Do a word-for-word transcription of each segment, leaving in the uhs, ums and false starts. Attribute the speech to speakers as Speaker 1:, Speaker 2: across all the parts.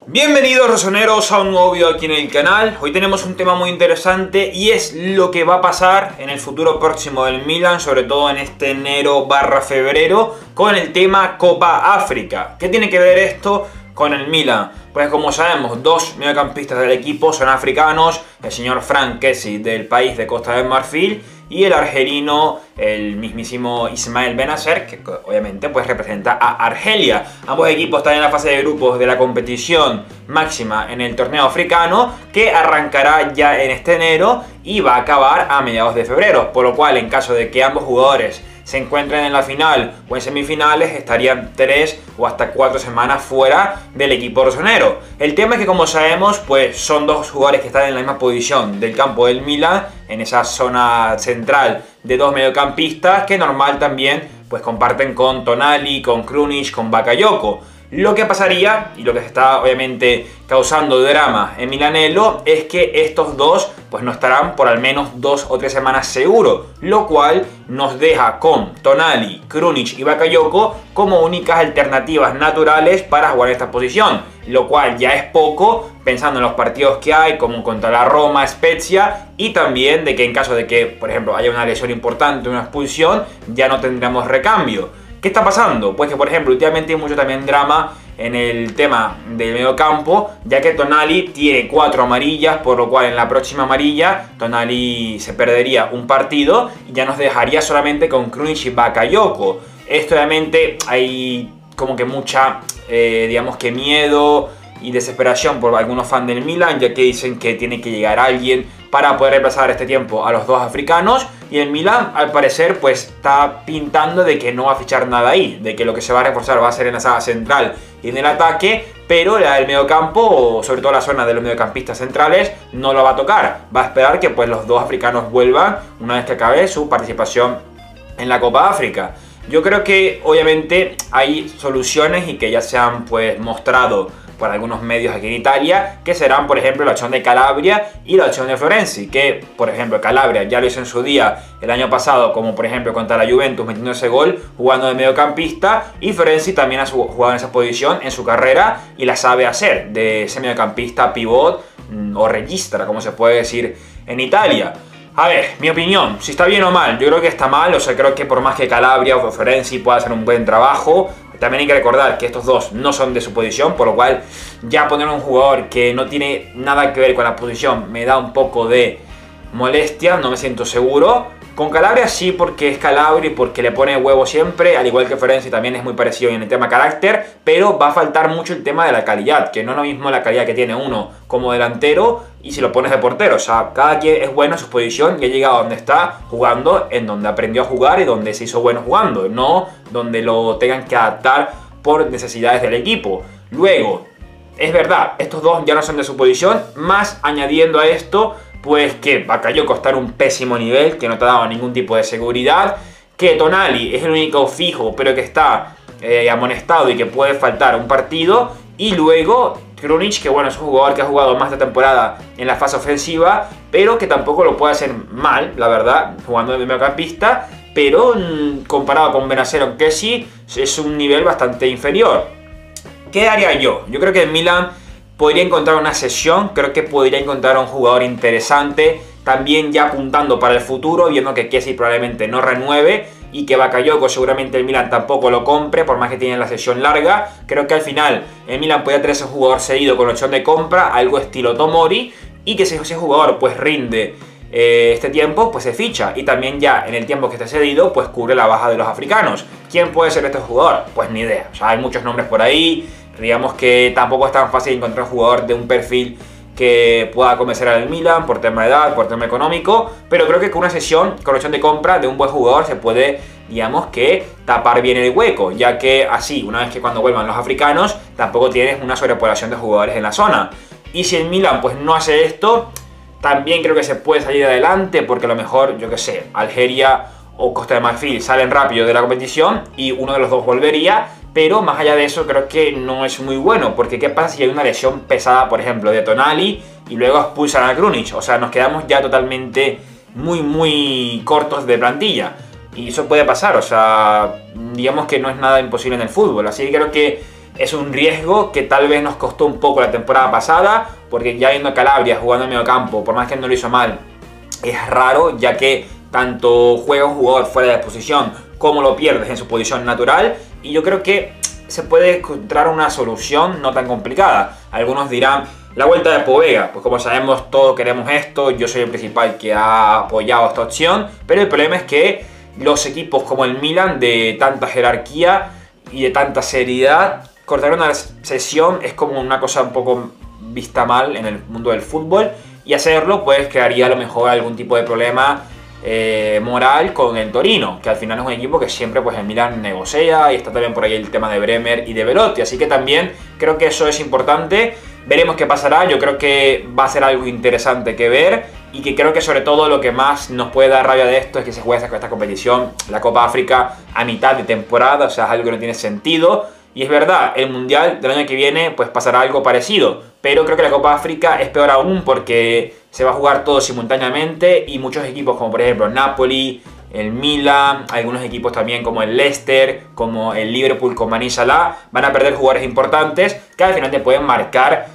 Speaker 1: Bienvenidos rosoneros a un nuevo video aquí en el canal. Hoy tenemos un tema muy interesante y es lo que va a pasar en el futuro próximo del Milan, sobre todo en este enero barra febrero, con el tema Copa África. ¿Qué tiene que ver esto con el Milan? Pues como sabemos, dos mediocampistas del equipo son africanos, el señor Franck Kessie del país de Costa de Marfil y el argelino, el mismísimo Ismael Bennacer, que obviamente pues representa a Argelia. Ambos equipos están en la fase de grupos de la competición máxima en el torneo africano, que arrancará ya en este enero y va a acabar a mediados de febrero, por lo cual en caso de que ambos jugadores se encuentren en la final o en semifinales, estarían tres o hasta cuatro semanas fuera del equipo rosonero. El tema es que, como sabemos, pues son dos jugadores que están en la misma posición del campo del Milan, en esa zona central de dos mediocampistas, que normal también pues comparten con Tonali, con Krunic, con Bakayoko. Lo que pasaría, y lo que está obviamente causando drama en Milanello, es que estos dos pues no estarán por al menos dos o tres semanas seguro, lo cual nos deja con Tonali, Krunic y Bakayoko como únicas alternativas naturales para jugar en esta posición, lo cual ya es poco pensando en los partidos que hay, como contra la Roma, Spezia, y también de que en caso de que, por ejemplo, haya una lesión importante, una expulsión, ya no tendremos recambio. ¿Qué está pasando? Pues que, por ejemplo, últimamente hay mucho también drama en el tema del mediocampo, ya que Tonali tiene cuatro amarillas, por lo cual en la próxima amarilla Tonali se perdería un partido y ya nos dejaría solamente con Krunic y Bakayoko. Esto obviamente hay como que mucha, eh, digamos que miedo y desesperación por algunos fans del Milan, ya que dicen que tiene que llegar alguien para poder reemplazar este tiempo a los dos africanos, y el Milan al parecer pues está pintando de que no va a fichar nada ahí, de que lo que se va a reforzar va a ser en la saga central y en el ataque, pero la del mediocampo, sobre todo la zona de los mediocampistas centrales, no lo va a tocar. Va a esperar que pues los dos africanos vuelvan una vez que acabe su participación en la Copa África. Yo creo que obviamente hay soluciones y que ya se han pues mostrado por algunos medios aquí en Italia, que serán, por ejemplo, la opción de Calabria y la opción de Florenzi, que, por ejemplo, Calabria ya lo hizo en su día el año pasado, como por ejemplo contra la Juventus, metiendo ese gol, jugando de mediocampista, y Florenzi también ha jugado en esa posición en su carrera y la sabe hacer, de ese mediocampista, pivot o regista, como se puede decir en Italia. A ver, mi opinión, si está bien o mal, yo creo que está mal, o sea, creo que por más que Calabria o Florenzi pueda hacer un buen trabajo, también hay que recordar que estos dos no son de su posición, por lo cual ya poner un jugador que no tiene nada que ver con la posición me da un poco de molestia, no me siento seguro. Con Calabria sí, porque es Calabria y porque le pone huevo siempre, al igual que Florenzi también es muy parecido en el tema carácter, pero va a faltar mucho el tema de la calidad, que no es lo mismo la calidad que tiene uno como delantero y si lo pones de portero. O sea, cada quien es bueno en su posición y ha llegado a donde está jugando, en donde aprendió a jugar y donde se hizo bueno jugando, no donde lo tengan que adaptar por necesidades del equipo. Luego, es verdad, estos dos ya no son de su posición, más añadiendo a esto pues que Bakayoko está en un pésimo nivel, que no te ha dado ningún tipo de seguridad, que Tonali es el único fijo, pero que está eh, amonestado y que puede faltar un partido, y luego Krunic, que bueno, es un jugador que ha jugado más de temporada en la fase ofensiva, pero que tampoco lo puede hacer mal, la verdad, jugando de mediocampista, pero mmm, comparado con Bennacer o Kessie, es un nivel bastante inferior. ¿Qué haría yo? Yo creo que el Milan podría encontrar una sesión, creo que podría encontrar un jugador interesante, también ya apuntando para el futuro, viendo que Kessie probablemente no renueve y que Bakayoko seguramente el Milan tampoco lo compre, por más que tiene la sesión larga. Creo que al final el Milan podría tener ese jugador cedido con opción de compra, algo estilo Tomori, y que si ese jugador pues rinde eh, este tiempo, pues se ficha, y también ya en el tiempo que esté cedido, pues cubre la baja de los africanos. ¿Quién puede ser este jugador? Pues ni idea, o sea, hay muchos nombres por ahí. Digamos que tampoco es tan fácil encontrar un jugador de un perfil que pueda convencer al Milan por tema de edad, por tema económico, pero creo que con una sesión, con opción de compra de un buen jugador, se puede, digamos que, tapar bien el hueco, ya que así, una vez que cuando vuelvan los africanos, tampoco tienes una sobrepoblación de jugadores en la zona. Y si el Milan pues no hace esto, también creo que se puede salir adelante, porque a lo mejor, yo que sé, Algeria o Costa de Marfil salen rápido de la competición y uno de los dos volvería. Pero más allá de eso creo que no es muy bueno, porque ¿qué pasa si hay una lesión pesada, por ejemplo, de Tonali y luego expulsan a Krunic? O sea, nos quedamos ya totalmente muy, muy cortos de plantilla. Y eso puede pasar, o sea, digamos que no es nada imposible en el fútbol. Así que creo que es un riesgo que tal vez nos costó un poco la temporada pasada, porque ya viendo a Calabria jugando en medio campo, por más que no lo hizo mal, es raro, ya que tanto juega un jugador fuera de posición como lo pierdes en su posición natural, y yo creo que se puede encontrar una solución no tan complicada. Algunos dirán, la vuelta de Povega, pues como sabemos todos queremos esto, yo soy el principal que ha apoyado esta opción, pero el problema es que los equipos como el Milan, de tanta jerarquía y de tanta seriedad, cortar una sesión es como una cosa un poco vista mal en el mundo del fútbol, y hacerlo pues crearía a lo mejor algún tipo de problema eh, moral con el Torino, que al final es un equipo que siempre pues el Milan negocia, y está también por ahí el tema de Bremer y de Belotti, así que también creo que eso es importante. Veremos qué pasará, yo creo que va a ser algo interesante que ver, y que creo que sobre todo lo que más nos puede dar rabia de esto es que se juegue esta competición, la Copa África, a mitad de temporada, o sea, es algo que no tiene sentido. Y es verdad, el Mundial del año que viene pues pasará algo parecido, pero creo que la Copa África es peor aún porque se va a jugar todo simultáneamente, y muchos equipos como por ejemplo Napoli, el Milan, algunos equipos también como el Leicester, como el Liverpool con Mané Salah, van a perder jugadores importantes que al final te pueden marcar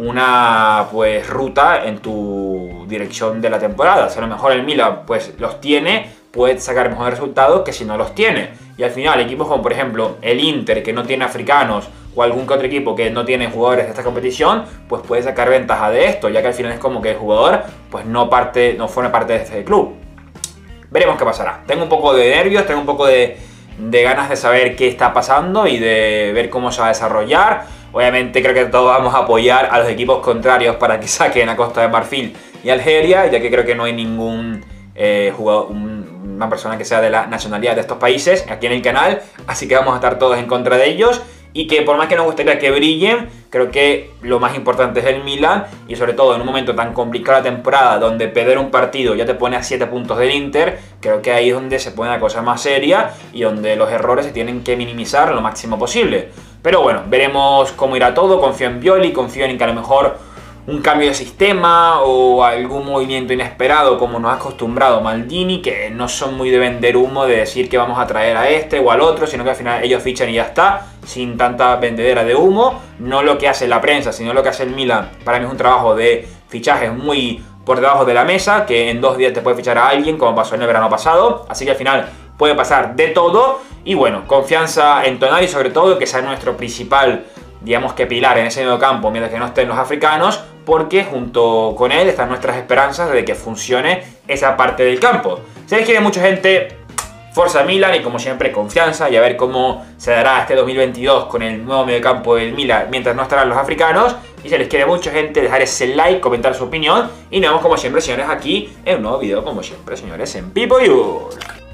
Speaker 1: una pues ruta en tu dirección de la temporada. O sea, a lo mejor el Milan pues los tiene, puede sacar mejores resultados que si no los tiene. Y al final equipos como por ejemplo el Inter, que no tiene africanos, o algún que otro equipo que no tiene jugadores de esta competición, pues puede sacar ventaja de esto, ya que al final es como que el jugador pues no, parte, no forma parte de este club. Veremos qué pasará. Tengo un poco de nervios, tengo un poco de, de ganas de saber qué está pasando y de ver cómo se va a desarrollar. Obviamente creo que todos vamos a apoyar a los equipos contrarios para que saquen a Costa de Marfil y Algeria, ya que creo que no hay ningún eh, jugador, un, una persona que sea de la nacionalidad de estos países aquí en el canal, así que vamos a estar todos en contra de ellos. Y que por más que nos gustaría que brillen, creo que lo más importante es el Milan, y sobre todo en un momento tan complicado de la temporada, donde perder un partido ya te pone a siete puntos del Inter, creo que ahí es donde se pone la cosa más seria y donde los errores se tienen que minimizar lo máximo posible. Pero bueno, veremos cómo irá todo. Confío en Pioli, confío en que a lo mejor un cambio de sistema o algún movimiento inesperado, como nos ha acostumbrado Maldini, que no son muy de vender humo, de decir que vamos a traer a este o al otro, sino que al final ellos fichan y ya está, sin tanta vendedera de humo. No lo que hace la prensa, sino lo que hace el Milan. Para mí es un trabajo de fichajes muy por debajo de la mesa, que en dos días te puede fichar a alguien, como pasó en el verano pasado, así que al final puede pasar de todo. Y bueno, confianza en Tonali, sobre todo, que sea nuestro principal, digamos que pilar en ese medio campo, mientras que no estén los africanos, porque junto con él están nuestras esperanzas de que funcione esa parte del campo. Se les quiere mucha gente, Forza Milan, y como siempre confianza, y a ver cómo se dará este dos mil veintidós con el nuevo medio campo del Milan mientras no estarán los africanos. Y se les quiere mucha gente, dejar ese like, comentar su opinión, y nos vemos como siempre, señores, aquí en un nuevo video, como siempre, señores, en Pipo Youth.